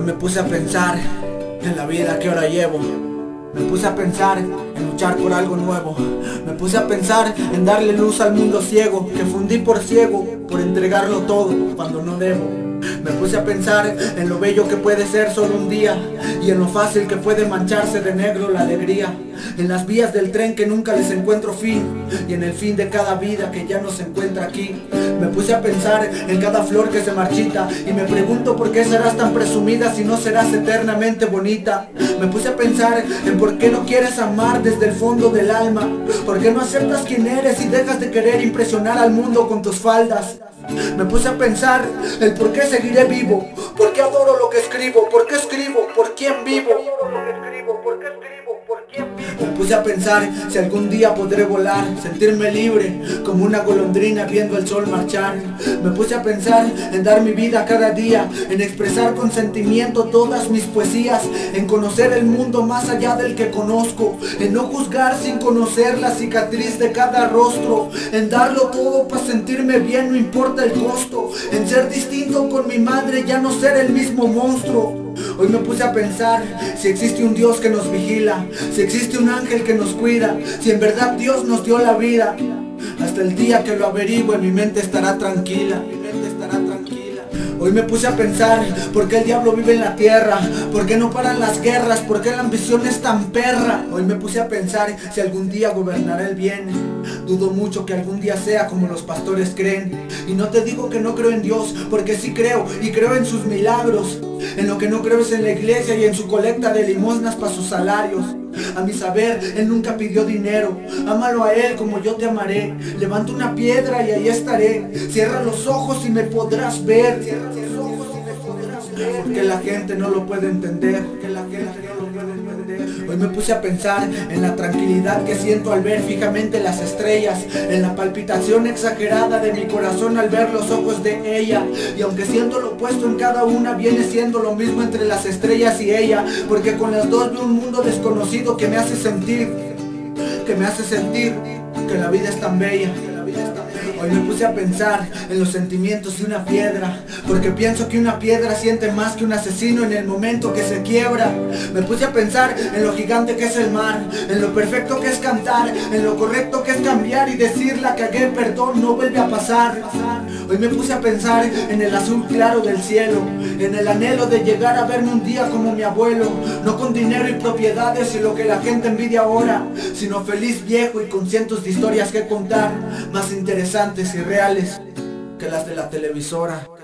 me puse a pensar en la vida que ahora llevo. Me puse a pensar en luchar por algo nuevo. Me puse a pensar en darle luz al mundo ciego, que fundí por ciego, por entregarlo todo cuando no debo. Me puse a pensar en lo bello que puede ser solo un día, y en lo fácil que puede mancharse de negro la alegría. En las vías del tren que nunca les encuentro fin, y en el fin de cada vida que ya no se encuentra aquí. Me puse a pensar en cada flor que se marchita, y me pregunto por qué serás tan presumida si no serás eternamente bonita. Me puse a pensar en por qué no quieres amar desde el fondo del alma, por qué no aceptas quién eres y dejas de querer impresionar al mundo con tus faldas. Me puse a pensar el por qué seguiré vivo, por qué adoro lo que escribo, por qué escribo, por quién vivo. Me puse a pensar si algún día podré volar, sentirme libre como una golondrina viendo el sol marchar. Me puse a pensar en dar mi vida cada día, en expresar con sentimiento todas mis poesías, en conocer el mundo más allá del que conozco, en no juzgar sin conocer la cicatriz de cada rostro, en darlo todo para sentirme bien no importa el costo, en ser distinto con mi madre, ya no ser el mismo monstruo. Hoy me puse a pensar si existe un Dios que nos vigila, si existe un ángel que nos cuida, si en verdad Dios nos dio la vida. Hasta el día que lo averigüe mi mente estará tranquila. Hoy me puse a pensar por qué el diablo vive en la tierra, por qué no paran las guerras, por qué la ambición es tan perra. Hoy me puse a pensar si algún día gobernará el bien. Dudo mucho que algún día sea como los pastores creen. Y no te digo que no creo en Dios, porque sí creo, y creo en sus milagros. En lo que no creo es en la iglesia y en su colecta de limosnas para sus salarios. A mi saber, Él nunca pidió dinero. Ámalo a Él como yo te amaré. Levanta una piedra y ahí estaré. Cierra los ojos y me podrás ver. Porque la gente no lo puede entender. Hoy me puse a pensar en la tranquilidad que siento al ver fijamente las estrellas, en la palpitación exagerada de mi corazón al ver los ojos de ella. Y aunque siento lo opuesto en cada una, viene siendo lo mismo entre las estrellas y ella, porque con las dos veo un mundo desconocido que me hace sentir que la vida es tan bella. Hoy me puse a pensar en los sentimientos de una piedra, porque pienso que una piedra siente más que un asesino en el momento que se quiebra. Me puse a pensar en lo gigante que es el mar, en lo perfecto que es cantar, en lo correcto que es cambiar y decir la cagué, perdón, no vuelve a pasar. Hoy me puse a pensar en el azul claro del cielo, en el anhelo de llegar a verme un día como mi abuelo, no con dinero y propiedades y lo que la gente envidia ahora, sino feliz, viejo y con cientos de historias que contar, más interesantes y reales que las de la televisora.